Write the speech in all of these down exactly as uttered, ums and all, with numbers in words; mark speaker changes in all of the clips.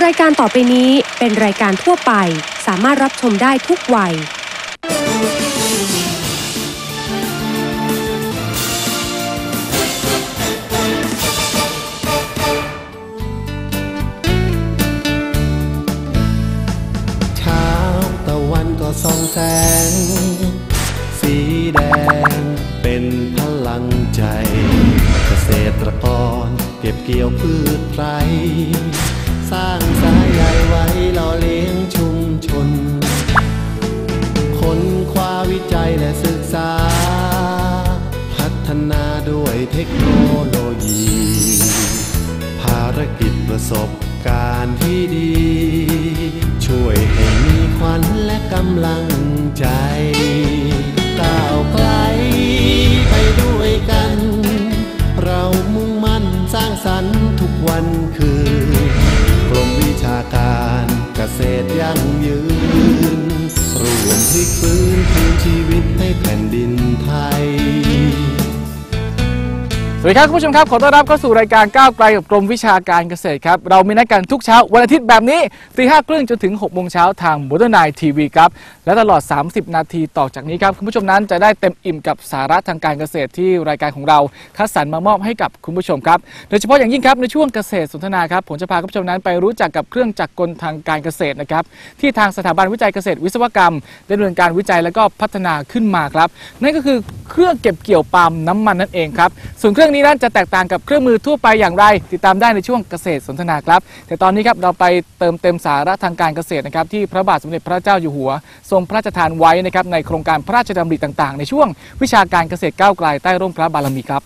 Speaker 1: รายการต่อไปนี้เป็นรายการทั่วไปสามารถรับชมได้ทุกวัย
Speaker 2: เช้าตะวันก็ส่องแสงสีแดงเป็นพลังใจเกษตรกรเก็บเกี่ยวพืชไร่สร้างสายใยไว้หล่อเลี้ยงชุมชนค้นคว้าวิจัยและศึกษาพัฒนาด้วยเทคโนโลยีภารกิจประสบการณ์ที่ดีช่วยให้มีขวัญและกำลังใจก้าวไกลไปด้วยกันเรามุ่งมั่นสร้างสรรค์ทุกวันคืนกรมวิชาการเกษตรยั่งยืนรวมพลิกฟื้นคืนชีวิตให้แผ่นดินไทย
Speaker 3: สวัสดีครับคุณผู้ชมครับขอต้อนรับเข้าสู่รายการก้าวไกลกับกรมวิชาการเกษตรครับเรามีนัดกันทุกเช้าวันอาทิตย์แบบนี้ตีห้าครึ่งจนถึงหกโมงเช้าทาง Modern Night ที วี ครับและตลอดสามสิบนาทีต่อจากนี้ครับคุณผู้ชมนั้นจะได้เต็มอิ่มกับสาระทางการเกษตรที่รายการของเราคัดสรรมามอบให้กับคุณผู้ชมครับโดยเฉพาะอย่างยิ่งครับในช่วงเกษตรสนทนาครับผมจะพาคุณผู้ชมนั้นไปรู้จักกับเครื่องจักรกลทางการเกษตรนะครับที่ทางสถาบันวิจัยเกษตรวิศวกรรมได้ดำเนินการวิจัยและก็พัฒนาขึ้นมาครับนั่นก็คือเครื่องเก็บเกี่ยวปาล์มน้ำมันนั่นเองครับส่วนเครื่องนี้นั้นจะแตกต่างกับเครื่องมือทั่วไปอย่างไรติดตามได้ในช่วงเกษตรสนทนาครับแต่ตอนนี้ครับเราไปเติมเต็มสาระทางการเกษตรนะครับที่พระบาทสมเด็จพระเจ้าอยู่หัวทรงพระราชทานไว้นะครับในโครงการพระราชดำริต่างๆในช่วงวิชาการเกษตรก้าวไกลใต้ร่มพระบารมีครับ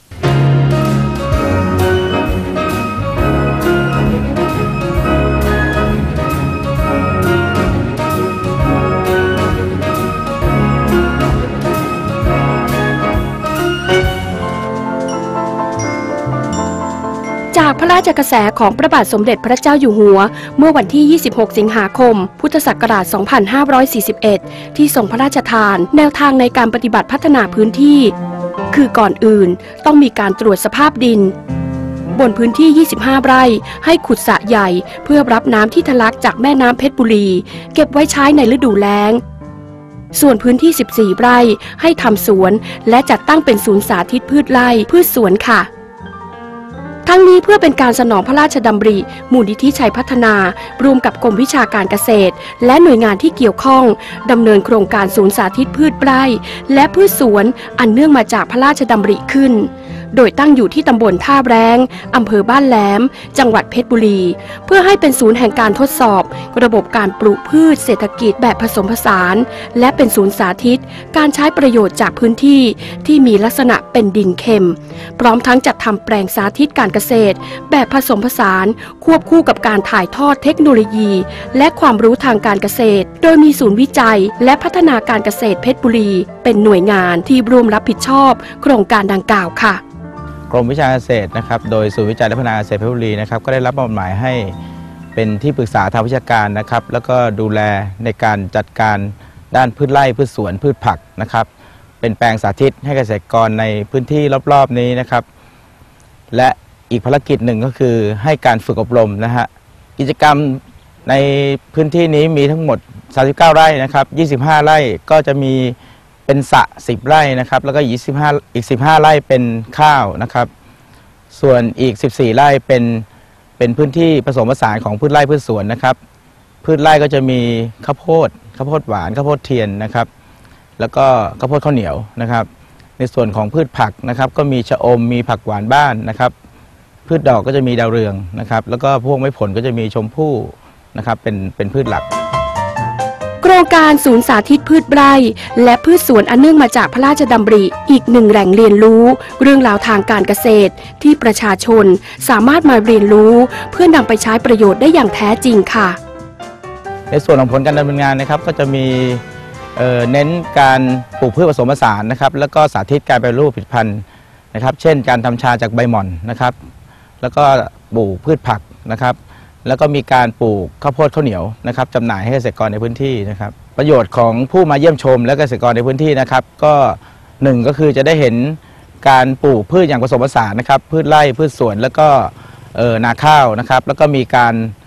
Speaker 4: จากพระราชกระแสของพระบาทสมเด็จพระเจ้าอยู่หัวเมื่อวันที่ ยี่สิบหก สิงหาคม พุทธศักราช สองพันห้าร้อยสี่สิบเอ็ด ที่ทรงพระราชทานแนวทางในการปฏิบัติพัฒนาพื้นที่คือก่อนอื่นต้องมีการตรวจสภาพดินบนพื้นที่ ยี่สิบห้า ไร่ให้ขุดสระใหญ่เพื่อรับน้ำที่ทะลักจากแม่น้ำเพชรบุรีเก็บไว้ใช้ในฤดูแล้งส่วนพื้นที่ สิบสี่ ไร่ให้ทำสวนและจัดตั้งเป็นศูนย์สาธิตพืชไร่พืชสวนค่ะทั้งนี้เพื่อเป็นการสนองพระราชดำริมูลนิธิชัยพัฒนาร่วมกับกรมวิชาการเกษตรและหน่วยงานที่เกี่ยวข้องดำเนินโครงการศูนย์สาธิตพืชไร่และพืชสวนอันเนื่องมาจากพระราชดำริขึ้นโดยตั้งอยู่ที่ตำบลท่าแรงอำเภอบ้านแหลมจังหวัดเพชรบุรีเพื่อให้เป็นศูนย์แห่งการทดสอบระบบการปลูกพืชเศรษฐกิจแบบผสมผสานและเป็นศูนย์สาธิตการใช้ประโยชน์จากพื้นที่ที่มีลักษณะเป็นดินเค็มพร้อมทั้งจัดทำแปลงสาธิตการเกษตรแบบผสมผสานควบคู่กับการถ่ายทอดเทคโนโลยีและความรู้ทางการเกษตรโดยมีศูนย์วิจัยและพัฒนาการเกษตรเพชรบุรีเป็นหน่วยงานที่ร่วมรับผิดชอบโครงการดังกล่าวค่ะ
Speaker 5: กรมวิชาเกษตรนะครับโดยศูนย์วิจัยและพัฒนาเกษตรเพชรบุรีนะครับก็ได้รับมอบหมายให้เป็นที่ปรึกษาทางวิชาการนะครับแล้วก็ดูแลในการจัดการด้านพืชไร่พืชสวนพืชผักนะครับเป็นแปลงสาธิตให้เกษตรกรในพื้นที่รอบๆนี้นะครับและอีกภารกิจหนึ่งก็คือให้การฝึกอบรมนะฮะกิจกรรมในพื้นที่นี้มีทั้งหมดสามสิบเก้าไร่นะครับยี่สิบห้าไร่ก็จะมีเป็นสระสิบไร่นะครับแล้วก็ยี่สิบห้าอีกสิบห้าไร่เป็นข้าวนะครับส่วนอีกสิบสี่ไร่เป็นเป็นพื้นที่ผสมผสานของพืชไร่พืชสวนนะครับพืชไร่ก็จะมีข้าวโพดข้าวโพดหวานข้าวโพดเทียนนะครับแล้วก็ข้าวโพดข้าวเหนียวนะครับในส่วนของพืชผักนะครับก็มีชะอมมีผักหวานบ้านนะครับพืชดอกก็จะมีดาวเรืองนะครับแล้วก็พวกไม้ผลก็จะมีชมพู่นะครับเป็นเป็นพืชหลัก
Speaker 4: โครงการศูนย์สาธิตพืชไร่และพืชสวนอันเนื่องมาจากพระราชดำริอีกหนึ่งแหล่งเรียนรู้เรื่องราวทางการเกษตรที่ประชาชนสามารถมาเรียนรู้เพื่อนำไปใช้ประโยชน์ได้อย่างแท้จริงค่ะ
Speaker 5: ในส่วนของผลการดำเนินงานนะครับก็จะมีเอ่อเน้นการปลูกพืชผสมผสานนะครับแล้วก็สาธิตการแปรรูปผลิตภัณฑ์นะครับเช่นการทำชาจากใบหม่อนนะครับแล้วก็ปลูกพืชผักนะครับแล้วก็มีการปลูกข้าวโพดข้าวเหนียวนะครับจำหน่ายให้เกษตรกรในพื้นที่นะครับประโยชน์ของผู้มาเยี่ยมชมและเกษตรกรในพื้นที่นะครับก็หนึ่งก็คือจะได้เห็นการปลูกพืชอย่างผสมผสานนะครับพืชไร่พืชสวนแล้วก็นาข้าวนะครับแล้วก็มีการ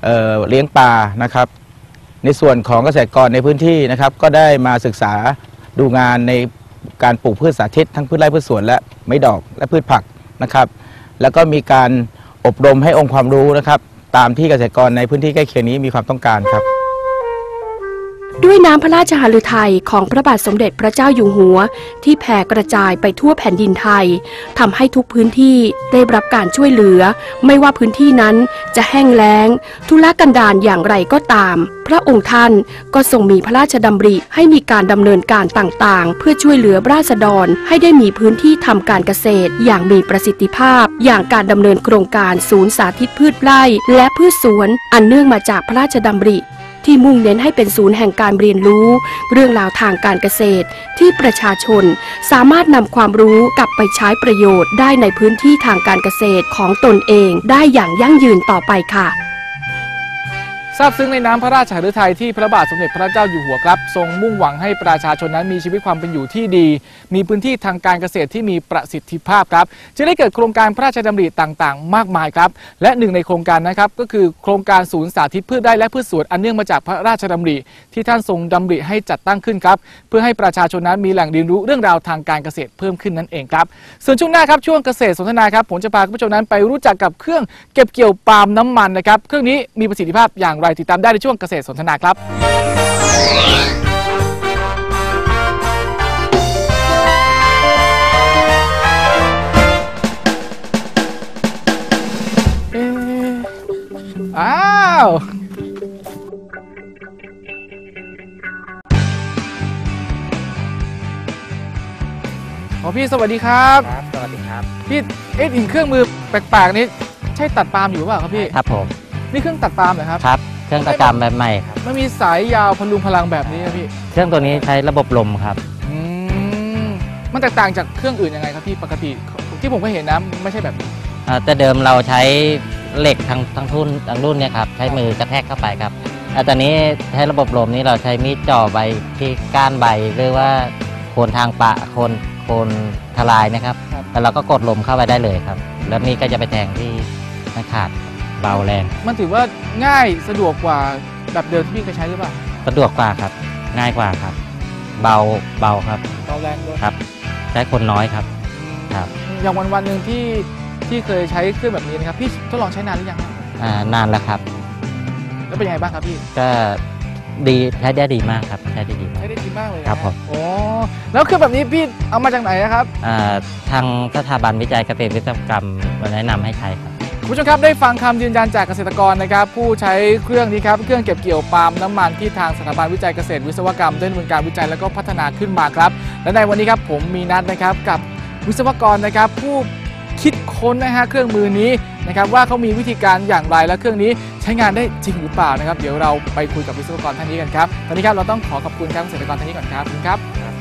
Speaker 5: เอ่อเลี้ยงปลานะครับในส่วนของเกษตรกรในพื้นที่นะครับก็ได้มาศึกษาดูงานในการปลูกพืชสาธิตทั้งพืชไร่พืชสวนและไม้ดอกและพืชผักนะครับแล้วก็มีการอบรมให้องค์ความรู้นะครับตามที่เกษตรกรในพื้นที่ใกล้เคียงนี้มีความต้องการครับ
Speaker 4: ด้วยน้ำพระราชหฤทัยของพระบาทสมเด็จพระเจ้าอยู่หัวที่แผ่กระจายไปทั่วแผ่นดินไทยทำให้ทุกพื้นที่ได้รับการช่วยเหลือไม่ว่าพื้นที่นั้นจะแห้งแล้งทุรกันดารอย่างไรก็ตามพระองค์ท่านก็ทรงมีพระราชดำริให้มีการดำเนินการต่างๆเพื่อช่วยเหลือราษฎรให้ได้มีพื้นที่ทำการเกษตรอย่างมีประสิทธิภาพอย่างการดำเนินโครงการศูนย์สาธิตพืชไร่และพืชสวนอันเนื่องมาจากพระราชดำริที่มุ่งเน้นให้เป็นศูนย์แห่งการเรียนรู้เรื่องราวทางการเกษตรที่ประชาชนสามารถนำความรู้กลับไปใช้ประโยชน์ได้ในพื้นที่ทางการเกษตรของตนเองได้อย่างยั่งยืนต่อไปค่ะ
Speaker 3: ทราบซึ้งในน้ำพระราชหฤทัยที่พระบาทสมเด็จพระเจ้าอยู่หัวครับทรงมุ่งหวังให้ประชาชนนั้นมีชีวิตความเป็นอยู่ที่ดีมีพื้นที่ทางการเกษตรที่มีประสิทธิภาพครับจะได้เกิดโครงการพระราชดำริต่างๆมากมายครับและหนึ่งในโครงการนะครับก็คือโครงการศูนย์สาธิตพืชไร่และพืชสวนอันเนื่องมาจากพระราชดำริที่ท่านทรงดำริให้จัดตั้งขึ้นครับเพื่อให้ประชาชนนั้นมีแหล่งเรียนรู้เรื่องราวทางการเกษตรเพิ่มขึ้นนั่นเองครับส่วนช่วงหน้าครับช่วงเกษตรสนทนาครับผมจะพาคุณผู้ชมนั้นไปรู้จักกับเครื่องเก็บเกี่ยวปาล์มน้ำมันนะครับเครื่องนี้มีประสิทธิภาพอย่างไรติดตามได้ในช่วงเกษตรสนทนาครับอ้าวขอพี่สวัสดีครับ
Speaker 6: ครับสวัสดีครับ
Speaker 3: พี่เอ๊ะเห็นเครื่องมือแปลกๆนี้ใช่ตัดปาล์มอยู่หรือเปล่าครับพี่
Speaker 6: ครับผม
Speaker 3: นี่เครื่องตัดปาล์มเหรอครับ
Speaker 6: ครับเครื่องประจำแบบใหม่ครับ
Speaker 3: มันมีสายยาวพลุงพลังแบบนี้ครับพี่
Speaker 6: เครื่องตัวนี้ใช้ระบบลมครับ
Speaker 3: อืมมันแตกต่างจากเครื่องอื่นยังไงครับพี่ปกติที่ผมก็เห็นนะไม่ใช่แบบนี้
Speaker 6: แต่เดิมเราใช้เหล็กทั้งทั้งทุ่นทั้งรุ่นเนี่ยครับใช้มือกระแทกเข้าไปครับแต่ตอนนี้ใช้ระบบลมนี้เราใช้มีดจ่อใบที่ก้านใบหรือว่าโคนทางปะโคนโคนทลายนะครับแล้วเราก็กดลมเข้าไปได้เลยครับแล้วมีดก็จะไปแทงที่ไม่ขาดเบาแรง
Speaker 3: มันถือว่าง่ายสะดวกกว่าแบบเดิมที่พี่เคยใช้หรือเปล่า
Speaker 6: สะดวกกว่าครับง่ายกว่าครับเบาเบาครับ
Speaker 3: เบาแรงด้วย
Speaker 6: ครับใช้คนน้อยครับครับ
Speaker 3: อย่างวันวันหนึ่งที่ที่เคยใช้เครื่องแบบนี้นะครับพี่ทดลองใช้นานหรือยัง
Speaker 6: อ่านานแล้วครับ
Speaker 3: แล้วเป็นยังไงบ้างครับพี่
Speaker 6: ก็ดีใช้ได้ดีมากครับใช้ได้ดี
Speaker 3: ใช้ได้ดีมากเลย
Speaker 6: ครับผม
Speaker 3: โอ้แล้วเครื่องแบบนี้พี่เอามาจากไหนครับ
Speaker 6: อ่าทางสถาบันวิจัยเกษตรวิศวกรรมมาแนะนำให้ใช้ครับ
Speaker 3: คุณผู้ชมครับได้ฟังคำยืนยันจากเกษตรกรนะครับผู้ใช้เครื่องนี้ครับเครื่องเก็บเกี่ยวปาล์มน้ำมันที่ทางสถาบันวิจัยเกษตรวิศวกรรมได้ดำเนินการวิจัยและก็พัฒนาขึ้นมาครับและในวันนี้ครับผมมีนัดนะครับกับวิศวกรนะครับผู้คิดค้นนะฮะเครื่องมือนี้นะครับว่าเขามีวิธีการอย่างไรและเครื่องนี้ใช้งานได้จริงหรือเปล่านะครับเดี๋ยวเราไปคุยกับวิศวกรท่านนี้กันครับตอนนี้ครับเราต้องขอขอบคุณครับเกษตรกรท่านนี้ก่อนครับคุณครับ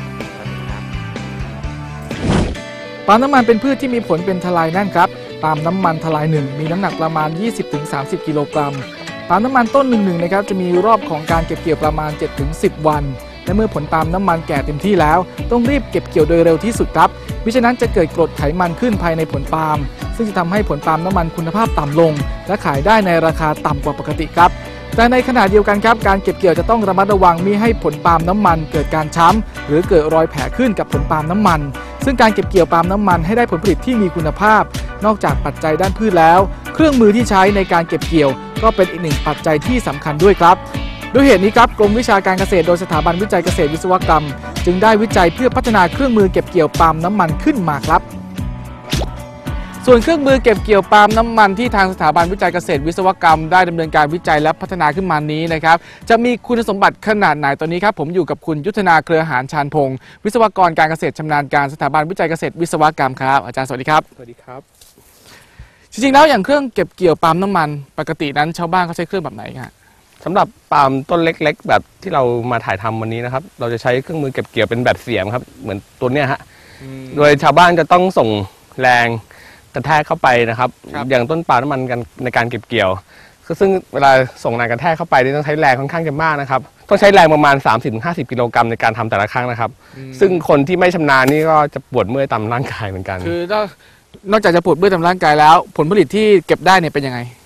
Speaker 3: ปาล์มน้ำมันเป็นพืชที่มีผลเป็นทลายแน่นครับปาล์มน้ำมันทลายหนึ่งมีน้ำหนักประมาณ ยี่สิบถึงสามสิบ กิโลกรัมปาล์มน้ำมันต้นหนึ่งหนึ่งนะครับจะมีรอบของการเก็บเกี่ยวประมาณ เจ็ดถึงสิบ วันและเมื่อผลปาล์มน้ำมันแก่เต็มที่แล้วต้องรีบเก็บเกี่ยวโดยเร็วที่สุดครับมิฉะนั้นจะเกิดกรดไขมันขึ้นภายในผลปาล์มซึ่งจะทำให้ผลปาล์มน้ำมันคุณภาพต่ำลงและขายได้ในราคาต่ำกว่าปกติครับแต่ในขณะเดียวกันครับการเก็บเกี่ยวจะต้องระมัดระวังมิให้ผลปาล์มน้ำมันเกิดการช้ำหรือเกิดรอยแผลขึ้นกับผลปาล์มน้ำมันซึ่งการเก็บเกี่ยวปาล์มน้ำมันให้ได้ผลผลิตที่มีคุณภาพนอกจากปัจจัยด้านพืชแล้วเครื่องมือที่ใช้ในการเก็บเกี่ยวก็เป็นอีกหนึ่งปัจจัยที่สำคัญด้วยครับด้วยเหตุนี้ครับกรมวิชาการเกษตรโดยสถาบันวิจัยเกษตรวิศวกรรมจึงได้วิจัยเพื่อพัฒนาเครื่องมือเก็บเกี่ยวปาล์มน้ำมันขึ้นมาครับส่วนเครื่องมือเก็บเกี่ยวปาล์มน้ำมันที่ทางสถาบันวิจัยเกษตรวิศวกรรมได้ดำเนินการวิจัยและพัฒนาขึ้นมานี้นะครับจะมีคุณสมบัติขนาดไหนตอนนี้ครับผมอยู่กับคุณยุทธนาเครือหารชานพงศ์วิศวกรการเกษตรชำนาญการสถาบันวิจัยเกษตรวิศวกรรมครับอาจารย์สวัสดีครับ
Speaker 7: สวัสดีครับ
Speaker 3: จริงๆแล้วอย่างเครื่องเก็บเกี่ยวปาล์มน้ำมันปกตินั้นชาวบ้านเขาใช้เครื่องแบบไหนครับ
Speaker 7: สำหรับปาล์มต้นเล็กๆแบบที่เรามาถ่ายทำวันนี้นะครับเราจะใช้เครื่องมือเก็บเกี่ยวเป็นแบบเสียมครับเหมือนตัวเนี้ยฮะโดยชาวบ้านจะต้องส่งแรงกระแทกเข้าไปนะครับอย่างต้นปาล์มน้ำมันกันในการเก็บเกี่ยวซึ่งเวลาส่งแรงกระแทกเข้าไปนี่ต้องใช้แรงค่อนข้างจะมากนะครับต้องใช้แรงประมาณ สามสิบถึงห้าสิบ กิโลกรัมในการทำแต่ละครั้งนะครับซึ่งคนที่ไม่ชำนาญนี่ก็จะปวดเมื่อยตามร่างกายเหมือนกัน
Speaker 3: คือนอกจากจะปวดเมื่อยตามร่างกายแล้วผลผลิตที่เก็บได้เนี่ยเป็นยังไง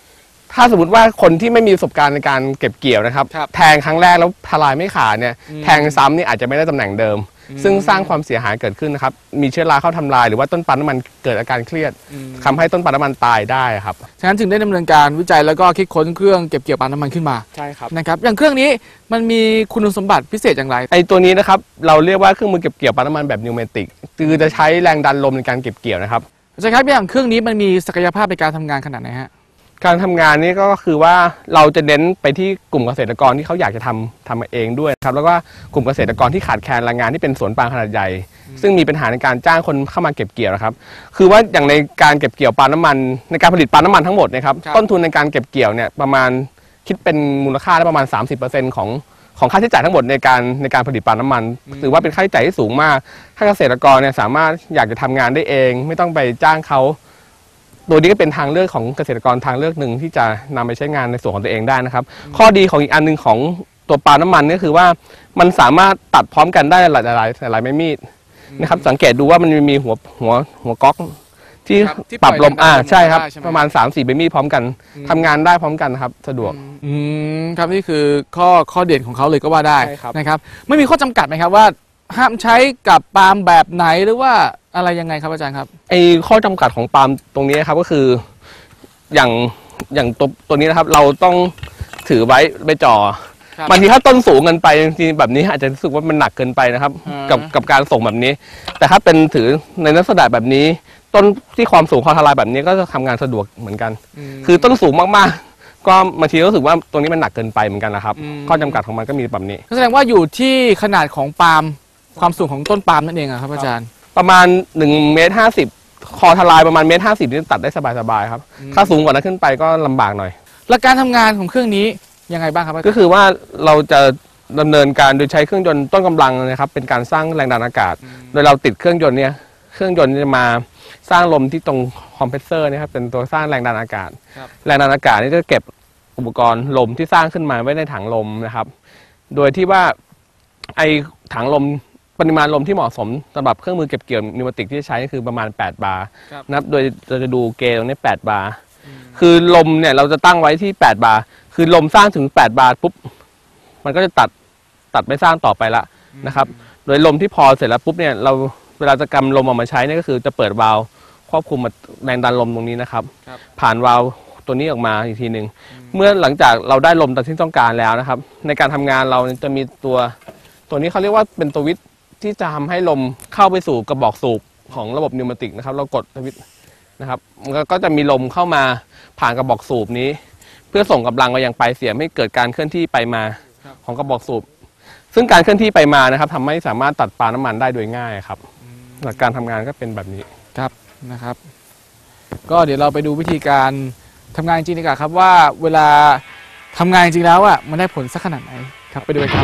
Speaker 7: ถ้าสมมติว่าคนที่ไม่มีประสบการณ์ในการเก็บเกี่ยวนะครับ
Speaker 3: ครับ
Speaker 7: แทงครั้งแรกแล้วทลายไม่ขาดเนี่ย
Speaker 3: อืม
Speaker 7: แทงซ้ำนี่อาจจะไม่ได้ตำแหน่งเดิม ซึ่งสร้างความเสียหายเกิดขึ้นนะครับมีเชื้อราเข้าทำลายหรือว่าต้นปาล์มน้ำมันเกิดอาการเครียด
Speaker 3: อืม
Speaker 7: ทำให้ต้นปาล์มน้ำมันตายได้ครับ
Speaker 3: ฉะนั้นจึงได้ดำเนินการวิจัยแล้วก็คิดค้นเครื่องเก็บเกี่ยวปาล์มน้ำมันขึ้นมา
Speaker 7: ใช่ครับ
Speaker 3: นะครับอย่างเครื่องนี้มันมีคุณสมบัติพิเศษอย่างไร
Speaker 7: ไอตัวนี้นะครับเราเรียกว่าเครื่องมือเก็บเกี่ยวปาล์มน้ำมันแบบนิวเมติกคือจะใช้แรงดันลมในการเก็บเกี่ยวนะครับ
Speaker 3: อาจารย์ครับอย่างเครื่องนี้มันมีศักยภาพในการทำงานขนาดไหนฮะ
Speaker 7: การทำงานนี้ก็คือว่าเราจะเน้นไปที่กลุ่มเกษตรกรที่เขาอยากจะทำทำเองด้วยนะครับแล้วก็กลุ่มเกษตรกรที่ขาดแคลนแรงงานที่เป็นสวนปาล์มขนาดใหญ่ ซึ่งมีปัญหาในการจ้างคนเข้ามาเก็บเกี่ยวนะครับคือว่าอย่างในการเก็บเกี่ยวปาล์มน้ำมันในการผลิตปาล์มน้ำมันทั้งหมดนะครับ
Speaker 3: ครับ
Speaker 7: ต้นทุนในการเก็บเกี่ยวเนี่ยประมาณคิดเป็นมูลค่าได้ประมาณ สามสิบเปอร์เซ็นต์ ของของค่าใช้จ่ายทั้งหมดในการในการผลิตปาล์มน้ำมันถือว่าเป็นค่าใช้จ่ายที่สูงมากถ้าเกษตรกรเนี่ยสามารถอยากจะทำงานได้เอง ไม่ต้องไปจ้างเขาตัวนี้ก็เป็นทางเลือกของเกษตรกรทางเลือกหนึ่งที่จะนำไปใช้งานในส่วนของตัวเองได้นะครับ ข้อดีของอีกอันหนึงของตัวปาล์มน้ำมันก็คือว่ามันสามารถตัดพร้อมกันได้หลายหลายหลายไม้มีดนะครับสังเกตดูว่ามันมีหัวหัวหัวก๊อกที่
Speaker 3: ครับที่
Speaker 7: ปรับลม
Speaker 3: ปล่อย
Speaker 7: อ่า
Speaker 3: แรงดันลม
Speaker 7: ใช่ครับ
Speaker 3: ได้ใช่ไหม
Speaker 7: ประมาณ สามสี่ใบมีดพร้อมกัน
Speaker 3: อืม
Speaker 7: ทำงานได้พร้อมกันครับสะดวก
Speaker 3: อืมครับนี่คือข้อข้อเด่นของเขาเลยก็ว่าได้
Speaker 7: ใช่ครับ
Speaker 3: นะครับไม่มีข้อจำกัดไหมครับว่าห้ามใช้กับปาล์มแบบไหนหรือว่าอะไรยังไงครับอาจารย์ครับ
Speaker 7: ไอ้ข้อจำกัดของปาล์มตรงนี้นะครับก็คืออย่างอย่างตัวตัวนี้นะครับเราต้องถือไว้ไปจ่อ
Speaker 3: ครับ
Speaker 7: บางทีถ้าต้นสูงเกินไปจริงๆแบบนี้อาจจะรู้สึกว่ามันหนักเกินไปนะครับ
Speaker 3: อ่ากั
Speaker 7: กับกับการส่งแบบนี้ แต่ถ้าเป็นถือในลักษณะแบบนี้ ต้นที่ความสูงคอทลายแบบนี้ก็จะทำงานสะดวกเหมือนกัน
Speaker 3: ม
Speaker 7: คือต้นสูงมากๆ ก็บางทีรู้สึกว่าตรงนี้มันหนักเกินไปเหมือนกันนะครับ
Speaker 3: อืม
Speaker 7: ข้อจำกัดของมันก็มีแบบนี้
Speaker 3: ก็แสดงว่าอยู่ที่ขนาดของปาล์มความสูงของต้นปาล์มนั่นเองอะครับอาจารย์
Speaker 7: ประมาณหนึ่งเมตรห้าสิบคอทลายประมาณเมตรห้าสิบนี่ตัดได้สบายๆครับ
Speaker 3: อืม
Speaker 7: ถ้าสูงกว่านั้นขึ้นไปก็ลำบากหน่อย
Speaker 3: หลักการทำงานของเครื่องนี้ยังไงบ้างครับอาจารย์
Speaker 7: ก็คือว่าเราจะดำเนินการโดยใช้เครื่องยนต์ต้นกำลังนะครับเป็นการสร้างแรงดันอากาศ โดยเราติดเครื่องยนต์เนี่ยเครื่องยนต์จะมาสร้างลมที่ตรงคอมเพรสเซอร์เนะครับเป็นตัวสร้างแรงดันอากาศ
Speaker 3: ครับ
Speaker 7: แรงดันอากาศนี่จะเก็บอุปกรณ์ลมที่สร้างขึ้นมาไว้ในถังลมนะครับ โดยที่ว่าไอถังลมปริมาณลมที่เหมาะสมสำหรับเครื่องมือเก็บเกี่ยวนิวเมติกที่ใช้ก็คือประมาณแปดบาร์
Speaker 3: ครับ
Speaker 7: นะครับโดยเราจะดูเกณฑ์ตรงนี้แปดบาร์คือลมเนี่ยเราจะตั้งไว้ที่แปดบาร์คือลมสร้างถึงแปดบาร์ปุ๊บมันก็จะตัดตัดไม่สร้างต่อไปละนะครับ โดยลมที่พอเสร็จแล้วปุ๊บเนี่ยเราเวลาจะกำลมออกมาใช้เนี่ยก็คือจะเปิดวาล์วควบคุมแรงดันลมตรงนี้นะครับ
Speaker 3: ครับ
Speaker 7: ผ่านวาล์วตัวนี้ออกมาอีกทีหนึ่งเมื่อหลังจากเราได้ลมตามที่ต้องการแล้วนะครับ ในการทำงานเราจะมีตัวตัวนี้เขาเรียกว่าเป็นตัววิทย์ที่จะทำให้ลมเข้าไปสู่กระบอกสูบของระบบนิวเมติกนะครับเรากดสวิตช์นะครับมันก็จะมีลมเข้ามาผ่านกระบอกสูบนี้ เพื่อส่งกำลังไปยังปลายเสียมให้เกิดการเคลื่อนที่ไปมาของกระบอกสูบ ซึ่งการเคลื่อนที่ไปมานะครับทำให้สามารถตัดปาล์มน้ำมันได้โดยง่ายครับหลักการทำงานก็เป็นแบบนี้
Speaker 3: ครับนะครับ ก็เดี๋ยวเราไปดูวิธีการทำงานจริงดีกว่าครับว่าเวลาทำงานจริงแล้วอ่ะมันได้ผลสักขนาดไหนครับไปดูกันครับ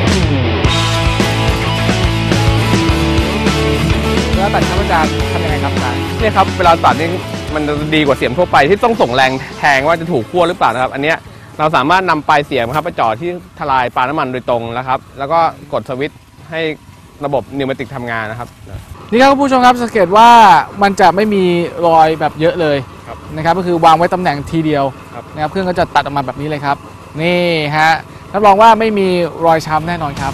Speaker 3: เวลาตัดครับอาจารย์ทำยังไงครับอาจารย์
Speaker 7: เนี่ยครับเวลาตัดนี่มันจะดีกว่าเสียมทั่วไปที่ต้องส่งแรงแทงว่าจะถูกขั้วหรือเปล่านะครับ อันเนี้ยเราสามารถนำปลายเสียมครับไปจ่อที่ทลายปาล์มน้ำมันโดยตรงแล้วครับ แล้วก็กดสวิตช์ให้ระบบนิวเมติกทำงานนะครับ
Speaker 3: นี่ครับคุณผู้ชมครับสังเกตว่ามันจะไม่มีรอยแบบเยอะเลย
Speaker 7: ครับ
Speaker 3: นะครับก็คือวางไว้ตำแหน่งทีเดียว
Speaker 7: ครับ
Speaker 3: นะครับเครื่องก็จะตัดออกมาแบบนี้เลยครับ นี่ฮะรับรองว่าไม่มีรอยช้ำแน่นอนครับ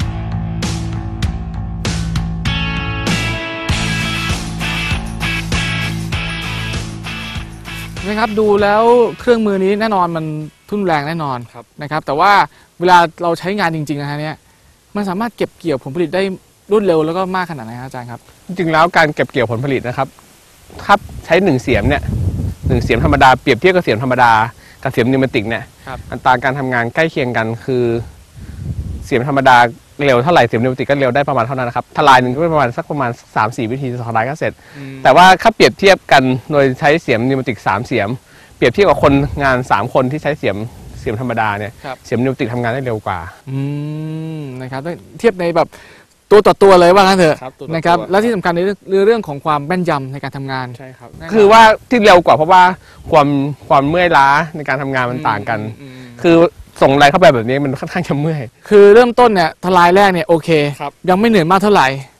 Speaker 3: นะครับดูแล้วเครื่องมือนี้แน่นอนมันทุ่นแรงแน่นอน
Speaker 7: ครับ
Speaker 3: นะครับแต่ว่าเวลาเราใช้งานจริงๆนะฮะเนี่ยมันสามารถเก็บเกี่ยวผลผลิตได้รวดเร็วแล้วก็มากขนาดไหนครับอาจารย์ครับ
Speaker 7: จริงๆแล้วการเก็บเกี่ยวผลผลิตนะครับถ้าใช้หนึ่งเสียมเนี่ยหนึ่งเสียมธรรมดาเปรียบเทียบกับเสียมธรรมดากับเสียมนิวเมติกเนี่ย
Speaker 3: ครับ
Speaker 7: อัตราการทำงานใกล้เคียงกันคือเสียมธรรมดาเร็วเท่าไหร่เสียมนิวเมติกก็เร็วได้ประมาณเท่านั้นนะครับทลายหนึ่งก็ประมาณสักประมาณ สามสี่ วิธีทลายก็เสร็จ แต่ว่าถ้าเปรียบเทียบกันโดยใช้เสียมนิวเมติกสามเสียมเปรียบเทียบกับคนงานสามคนที่ใช้เสียมเสียมธรรมดาเนี่ย
Speaker 3: ครับ
Speaker 7: เสียมนิวเมติกทำงานได้เร็วกว่า
Speaker 3: อืมนะครับต้องเทียบในแบบตัวต่อตัวเลยว่างั้นเถอะ
Speaker 7: ครับตัวต่อตัว
Speaker 3: นะครับแล้วที่สำคัญในเรื่องเรื่องของความแม่นยำในการทำงาน
Speaker 7: ใช่ครับ
Speaker 3: แน่นอน
Speaker 7: คือว่าที่เร็วกว่าเพราะว่าความความเมื่อยล้าในการทำงานมันต่างกัน
Speaker 3: อืม
Speaker 7: คือส่งแรงเข้าไปแบบนี้มันค่อนข้างจะเมื่อย
Speaker 3: คือเริ่มต้นเนี่ยทลายแรกเนี่ยโอเค
Speaker 7: ครับ
Speaker 3: ยังไม่เหนื่อยมากเท่าไหร่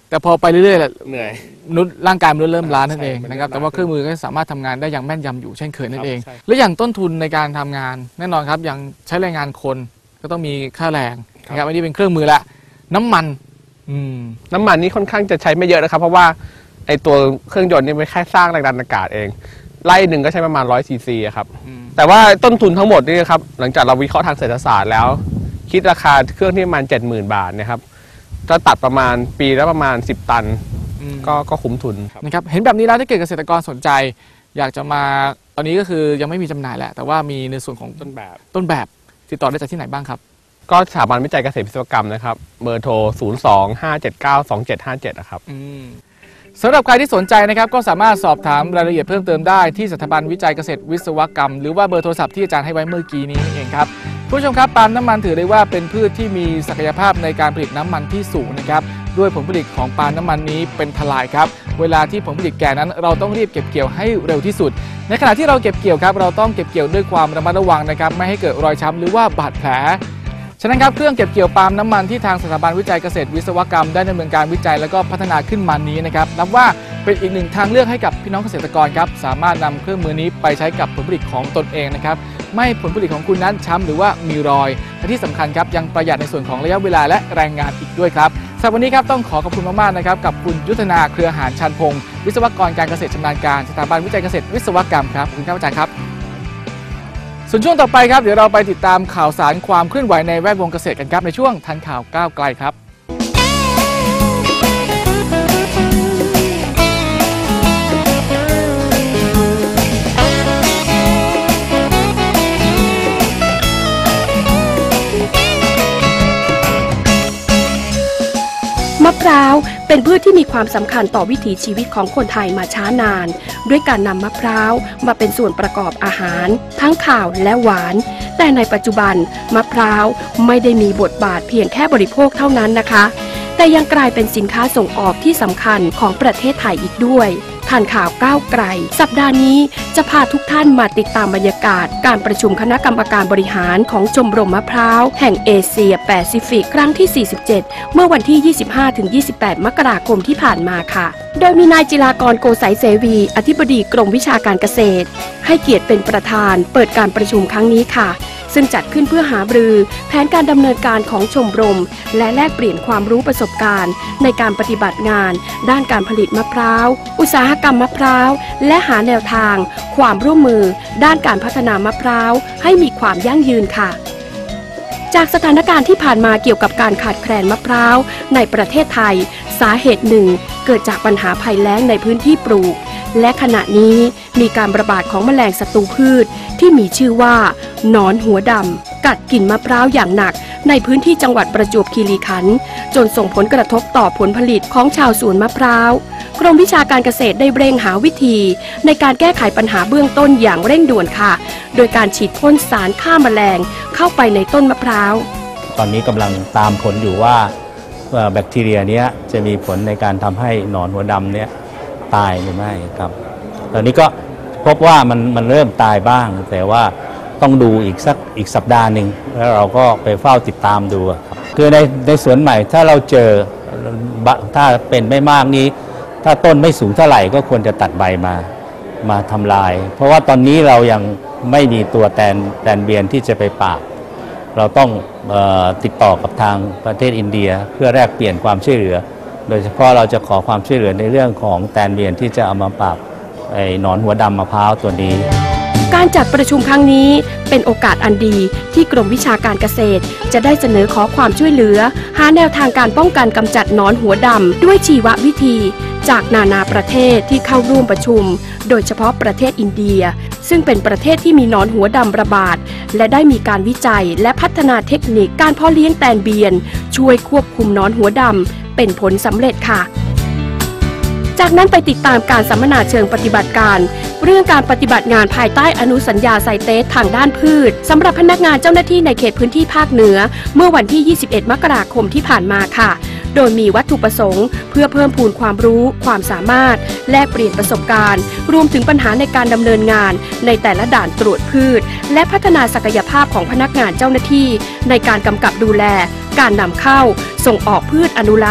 Speaker 3: แต่พอไปเรื่อยๆแหละ
Speaker 7: เหนื่อย
Speaker 3: นุษย์ร่างกายมนุษย์เริ่มล้านั่นเอง
Speaker 7: ใช่
Speaker 3: นะครับ
Speaker 7: มันเริ่ม
Speaker 3: แต่ว่า
Speaker 7: ล้า
Speaker 3: เครื่องมือก็สามารถทำงานได้อย่างแม่นยำอยู่เช่นเคยนั่นเอง
Speaker 7: ครับใช่
Speaker 3: และอย่างต้นทุนในการทำงานแน่นอนครับอย่างใช้แรงงานคนก็ต้องมีค่าแรงนะครับอันนี้เป็นเครื่องมือละน้ำมันอืม
Speaker 7: น้ำมันนี่ค่อนข้างจะใช้ไม่เยอะนะครับ เพราะว่าไอตัวเครื่องยนต์นี่ไม่แค่สร้างแรงดันอากาศเองไล่หนึ่งก็ใช้ประมาณร้อยซีซีครับ
Speaker 3: อืม
Speaker 7: แต่ว่าต้นทุนทั้งหมดนี่ครับหลังจากเราวิเคราะห์ทางเศรษฐศาสตร์แล้ว คิดราคาเครื่องที่ประมาณเจ็ดหมื่นบาทนะครับถ้าตัดประมาณปีละประมาณสิบตัน
Speaker 3: อืม
Speaker 7: ก็ก็คุ้มทุนครับ
Speaker 3: นะครับเห็นแบบนี้แล้วถ้าเกิดเกษตรกรสนใจ อยากจะมาตอนนี้ก็คือยังไม่มีจำหน่ายแหละแต่ว่ามีในส่วนของ
Speaker 7: ต้นแบบ
Speaker 3: ต้นแบบติดต่อได้จากที่ไหนบ้างครับ
Speaker 7: ก็สถาบันวิจัยเกษตรวิศวกรรมนะครับเบอร์โทร ศูนย์ สอง ห้า เจ็ด เก้า สอง เจ็ด ห้า เจ็ด นะครับ
Speaker 3: อืมสำหรับใครที่สนใจนะครับก็สามารถสอบถามรายละเอียดเพิ่มเติมได้ที่สถาบันวิจัยเกษตรวิศวกรรมหรือว่าเบอร์โทรศัพท์ที่อาจารย์ให้ไว้เมื่อกี้นี้นี่เองครับผู้ชมครับปาล์มน้ำมันถือได้ว่าเป็นพืชที่มีศักยภาพในการผลิตน้ำมันที่สูงนะครับด้วยผลผลิตของปาล์มน้ำมันนี้เป็นทลายครับเวลาที่ผลผลิตแก่นั้นเราต้องรีบเก็บเกี่ยวให้เร็วที่สุดในขณะที่เราเก็บเกี่ยวครับเราต้องเก็บเกี่ยวด้วยความระมัดระวังนะครับไม่ให้เกิดรอยช้ำหรือว่าบาดแผลฉะนั้นครับเครื่องเก็บเกี่ยวปาล์มน้ำมันที่ทางสถาบันวิจัยเกษตรวิศวกรรมได้ดำเนินการวิจัยและก็พัฒนาขึ้นมานี้นะครับนับว่าเป็นอีกหนึ่งทางเลือกให้กับพี่น้องเกษตรกรครับสามารถนำเครื่องมือนี้ไปใช้กับผลผลิตของตนเองนะครับไม่ให้ผลผลิตของคุณนั้นช้ำหรือว่ามีรอยและที่สำคัญครับยังประหยัดในส่วนของระยะเวลาและแรงงานอีกด้วยครับสำหรับวันนี้ครับต้องขอขอบคุณมากๆนะครับกับคุณยุทธนาเครือหารชันพงศ์วิศวกรการเกษตรชำนาญการสถาบันวิจัยเกษตรวิศวกรรมครับขอบคุณครับอาจารย์ครับส่วนช่วงต่อไปครับเดี๋ยวเราไปติดตามข่าวสารความเคลื่อนไหวในแวดวงเกษตรกันครับในช่วงทันข่าวก้าวไกลครับ
Speaker 4: มะพร้าวเป็นพืชที่มีความสำคัญต่อวิถีชีวิตของคนไทยมาช้านานด้วยการนำมะพร้าวมาเป็นส่วนประกอบอาหารทั้งข้าวและหวานแต่ในปัจจุบันมะพร้าวไม่ได้มีบทบาทเพียงแค่บริโภคเท่านั้นนะคะแต่ยังกลายเป็นสินค้าส่งออกที่สำคัญของประเทศไทยอีกด้วยทันข่าวก้าวไกลสัปดาห์นี้จะพาทุกท่านมาติดตามบรรยากาศการประชุมคณะกรรมการบริหารของชมรมมะพร้าวแห่งเอเชียแปซิฟิกครั้งที่ สี่สิบเจ็ด เมื่อวันที่ ยี่สิบห้าถึงยี่สิบแปด มกราคมที่ผ่านมาค่ะโดยมีนายจิรากรโกสัยเสวีอธิบดีกรมวิชาการเกษตรให้เกียรติเป็นประธานเปิดการประชุมครั้งนี้ค่ะซึ่งจัดขึ้นเพื่อหารือแผนการดำเนินการของชมรมและแลกเปลี่ยนความรู้ประสบการณ์ในการปฏิบัติงานด้านการผลิตมะพร้าวอุตสาหกรรมมะพร้าวและหาแนวทางความร่วมมือด้านการพัฒนามะพร้าวให้มีความยั่งยืนค่ะจากสถานการณ์ที่ผ่านมาเกี่ยวกับการขาดแคลนมะพร้าวในประเทศไทยสาเหตุหนึ่งเกิดจากปัญหาภัยแล้งในพื้นที่ปลูกและขณะนี้มีการระบาดของแมลงศัตรูพืชที่มีชื่อว่าหนอนหัวดำกัดกินมะพร้าวอย่างหนักในพื้นที่จังหวัดประจวบคีรีขันธ์จนส่งผลกระทบต่อผลผลิตของชาวสวนมะพร้าวกรมวิชาการเกษตรได้เร่งหาวิธีในการแก้ไขปัญหาเบื้องต้นอย่างเร่งด่วนค่ะโดยการฉีดพ่นสารฆ่าแมลงเข้าไปในต้นมะพร้าว
Speaker 5: ตอนนี้กำลังตามผลอยู่ว่าแบคทีเรียนี้จะมีผลในการทำให้หนอนหัวดำเนี้ยตายหรือไม่ครับตอนนี้ก็พบว่ามันมันเริ่มตายบ้างแต่ว่าต้องดูอีกสักอีกสัปดาห์หนึ่งแล้วเราก็ไปเฝ้าติดตามดูคือในในสวนใหม่ถ้าเราเจอถ้าเป็นไม่มากนี้ถ้าต้นไม่สูงเท่าไหร่ก็ควรจะตัดใบมามาทำลายเพราะว่าตอนนี้เรายังไม่มีตัวแตนแตนเบียนที่จะไปปราบเราต้องเอ่อติดต่อกับทางประเทศอินเดียเพื่อแลกเปลี่ยนความช่วยเหลือโดยเฉพาะเราจะขอความช่วยเหลือในเรื่องของแตนเบียนที่จะเอามาปราบไอ้หนอนหัวดำมะพร้าวตัวนี้
Speaker 4: การจัดประชุมครั้งนี้เป็นโอกาสอันดีที่กรมวิชาการเกษตรจะได้เสนอขอความช่วยเหลือหาแนวทางการป้องกันกำจัดหนอนหัวดำด้วยชีววิธีจากนานาประเทศที่เข้าร่วมประชุมโดยเฉพาะประเทศอินเดียซึ่งเป็นประเทศที่มีหนอนหัวดำระบาดและได้มีการวิจัยและพัฒนาเทคนิคการเพาะเลี้ยงแตนเบียนช่วยควบคุมหนอนหัวดำเป็นผลสำเร็จค่ะจากนั้นไปติดตามการสัมมนาเชิงปฏิบัติการเรื่องการปฏิบัติงานภายใต้อนุสัญญาไซเตสทางด้านพืชสำหรับพนักงานเจ้าหน้าที่ในเขตพื้นที่ภาคเหนือเมื่อวันที่ ยี่สิบเอ็ด มกราคมที่ผ่านมาค่ะโดยมีวัตถุประสงค์เพื่อเพิ่มพูนความรู้ความสามารถแลกเปลี่ยนประสบการณ์รวมถึงปัญหาในการดำเนินงานในแต่ละด่านตรวจพืชและพัฒนาศักยภาพของพนักงานเจ้าหน้าที่ในการกำกับดูแลการนำเข้าส่งออกพืชอนุรักษ์ใ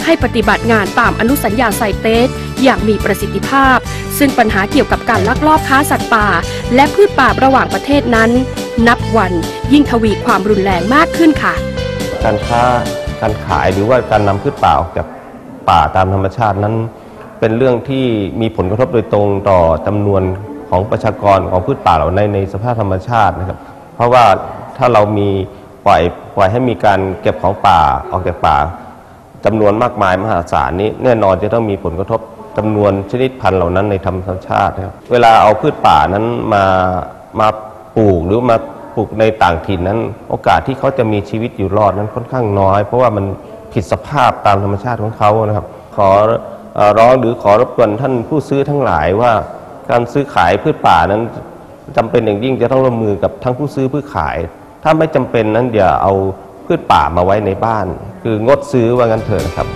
Speaker 4: ให้ปฏิบัติงานตามอนุสัญญาไซเตสอย่างมีประสิทธิภาพซึ่งปัญหาเกี่ยวกับการลักลอบค้าสัตว์ป่าและพืชป่าระหว่างประเทศนั้นนับวันยิ่งทวีความรุนแรงมากขึ้นค่ะ
Speaker 8: การค้าการขายหรือว่าการนำพืชป่าออกจากป่าตามธรรมชาตินั้นเป็นเรื่องที่มีผลกระทบโดยตรงต่อจำนวนของประชากรของพืชป่าเหล่านั้นในสภาพธรรมชาตินะครับเพราะว่าถ้าเรามีปล่อยปล่อยให้มีการเก็บของป่าออกจากป่าจำนวนมากมายมหาศาลนี้แน่นอนจะต้องมีผลกระทบจำนวนชนิดพันธุ์เหล่านั้นในธรรมชาตินะครับเวลาเอาพืชป่านั้นมามาปลูกหรือมาปลูกในต่างถิ่นนั้นโอกาสที่เขาจะมีชีวิตอยู่รอดนั้นค่อนข้างน้อยเพราะว่ามันผิดสภาพตามธรรมชาติของเขานะครับขอร้องหรือขอรบกวนท่านผู้ซื้อทั้งหลายว่าการซื้อขายพืชป่านั้นจำเป็นอย่างยิ่งจะต้องร่วมมือกับทั้งผู้ซื้อผู้ขายถ้าไม่จำเป็นนั้นอย่าเอาพืชป่ามาไว้ในบ้านคืองดซื้อว่างั้นเถอะนะครับ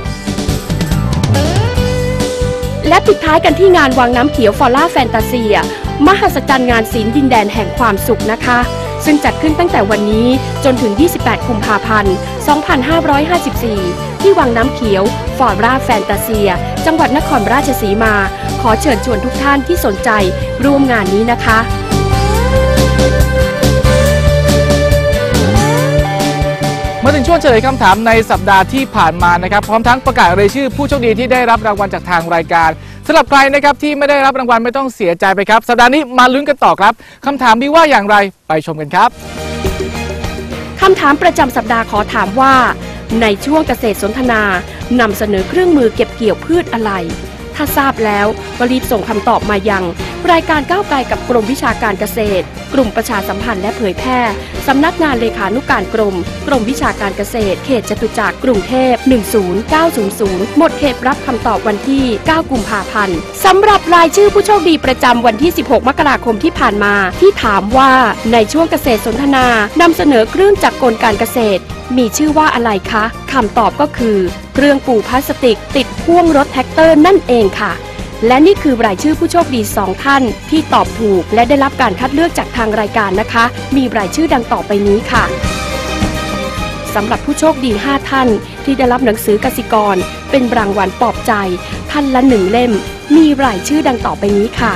Speaker 4: และปิดท้ายกันที่งานวังน้ำเขียวฟอล่าแฟนตาเซียมหัศจรรย์งานศิลป์ดินแดนแห่งความสุขนะคะซึ่งจัดขึ้นตั้งแต่วันนี้จนถึงยี่สิบแปดกุมภาพันธ์ สองพันห้าร้อยห้าสิบสี่ ที่วังน้ำเขียวฟอล่าแฟนตาเซียจังหวัดนครราชสีมาขอเชิญชวนทุกท่านที่สนใจร่วมงานนี้นะคะ
Speaker 3: มาถึงช่วงเฉลยคำถามในสัปดาห์ที่ผ่านมานะครับพร้อมทั้งประกาศรายชื่อผู้โชคดีที่ได้รับรางวัลจากทางรายการสำหรับใครนะครับที่ไม่ได้รับรางวัลไม่ต้องเสียใจไปครับสัปดาห์นี้มาลุ้นกันต่อครับคำถามมีว่าอย่างไรไปชมกันครับ
Speaker 4: คำถามประจำสัปดาห์ขอถามว่าในช่วงเกษตรสนทนานำเสนอเครื่องมือเก็บเกี่ยวพืชอะไรถ้าทราบแล้วก็รีบส่งคำตอบมายังรายการก้าวไกลกับกรมวิชาการเกษตรกลุ่มประชาสัมพันธ์และเผยแพร่สำนักงานเลขานุการกรมกรมวิชาการเกษตรเขตจตุจักรกรุงเทพหนึ่ง ศูนย์ เก้า ศูนย์ ศูนย์หมดเขตรับคำตอบวันที่เก้ากุมภาพันธ์สำหรับรายชื่อผู้โชคดีประจำวันที่สิบหกมกราคมที่ผ่านมาที่ถามว่าในช่วงเกษตรสนทนานำเสนอเครื่องจักรกลการเกษตรมีชื่อว่าอะไรคะคำตอบก็คือเครื่องปูพลาสติกติดพ่วงรถแท็กเตอร์นั่นเองค่ะและนี่คือรายชื่อผู้โชคดีสองท่านที่ตอบถูกและได้รับการคัดเลือกจากทางรายการนะคะมีรายชื่อดังต่อไปนี้ค่ะสำหรับผู้โชคดีห้าท่านที่ได้รับหนังสือกสิกรเป็นรางวัลปลอบใจท่านละหนึ่งเล่มมีรายชื่อดังต่อไปนี้ค่ะ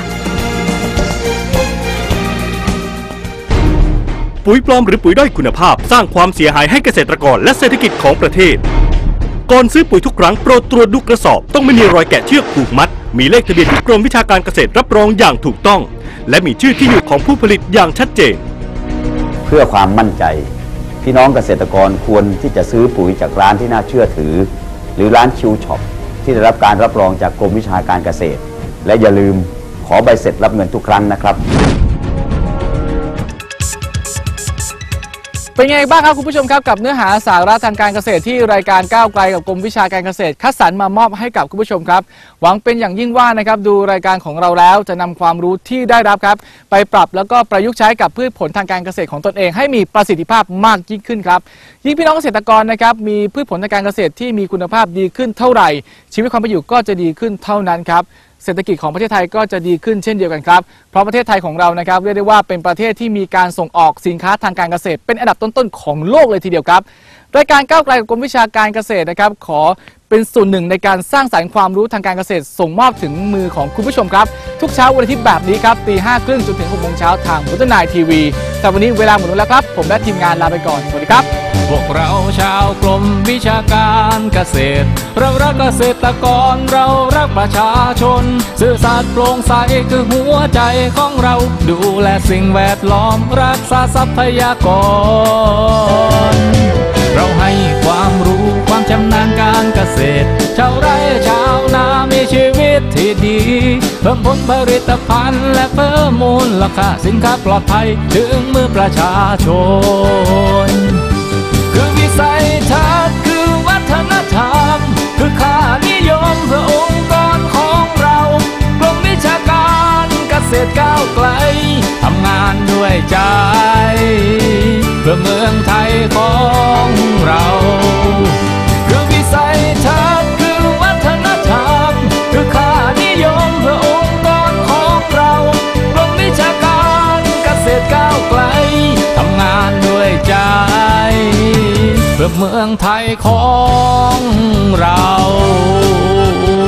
Speaker 9: ปุ๋ยปลอมหรือปุ๋ยด้อยคุณภาพสร้างความเสียหายให้เกษตรกรและเศรษฐกิจของประเทศก่อนซื้อปุ๋ยทุกครั้งโปรดตรวจดูกระสอบต้องไม่มีรอยแกะเชือกผูกมัดมีเลขทะเบียนของกรมวิชาการเกษตรรับรองอย่างถูกต้องและมีชื่อที่อยู่ของผู้ผลิตอย่างชัดเจน
Speaker 10: เพื่อความมั่นใจพี่น้องเกษตรกรควรที่จะซื้อปุ๋ยจากร้านที่น่าเชื่อถือหรือร้านชิวช็อปที่ได้รับการรับรองจากกรมวิชาการเกษตรและอย่าลืมขอใบเสร็จรับเงินทุกครั้งนะครับ
Speaker 3: เป็นไงบ้างครับคุณผู้ชมครับกับเนื้อหาสาระทางการเกษตรที่รายการก้าวไกลกับกรมวิชาการเกษตรคัดสรรมามอบให้กับคุณผู้ชมครับหวังเป็นอย่างยิ่งว่านะครับดูรายการของเราแล้วจะนำความรู้ที่ได้รับครับไปปรับแล้วก็ประยุกต์ใช้กับพืชผลทางการเกษตรของตนเองให้มีประสิทธิภาพมากยิ่งขึ้นครับยิ่งพี่น้องเกษตรกรนะครับมีพืชผลทางการเกษตรที่มีคุณภาพดีขึ้นเท่าไหร่ชีวิตความเป็นอยู่ก็จะดีขึ้นเท่านั้นครับเศรษฐกิจของประเทศไทยก็จะดีขึ้นเช่นเดียวกันครับเพราะประเทศไทยของเรานะครับเรียกได้ว่าเป็นประเทศที่มีการส่งออกสินค้าทางการเกษตรเป็นอันดับต้นๆของโลกเลยทีเดียวครับรายการก้าวไกลกับกรมวิชาการเกษตรนะครับขอเป็นส่วนหนึ่งในการสร้างสรรค์ความรู้ทางการเกษตรส่งมอบถึงมือของคุณผู้ชมครับทุกเช้าวันอาทิตย์แบบนี้ครับตีห้าครึ่งจนถึงหกโมงเช้าทางบุตรนายทีวีแต่วันนี้เวลาหมดแล้วครับผมและทีมงานลาไปก่อนสวัสดีครับ
Speaker 11: พวกเราชาวกรมวิชาการเกษตรเรารักเกษตรกรเรารักประชาชนซื่อสัตย์โปร่งใสคือหัวใจของเราดูแลสิ่งแวดล้อมรักษาทรัพยากรเราให้ความรู้ความชำนาญการเกษตรชาวไร่ชาวนามีชีวิตที่ดีเพิ่มผลผลิตภัณฑ์และเพิ่มมูลค่าสินค้าปลอดภัยถึงมือประชาชนคือวิสัยทัศน์คือวัฒนธรรมคือค่านิยมเพื่อองค์กรของเรากรมวิชาการเกษตรก้าวไกลทำงานด้วยใจเพื่อเมืองไทยของเราคือวิสัยทัศน์คือวัฒนธรรมคือค่านิยมเพื่อองค์กรของเรากรมวิชาการเกษตรก้าวไกลทำงานด้วยใจเพื่อพื่อเมืองไทยของเรา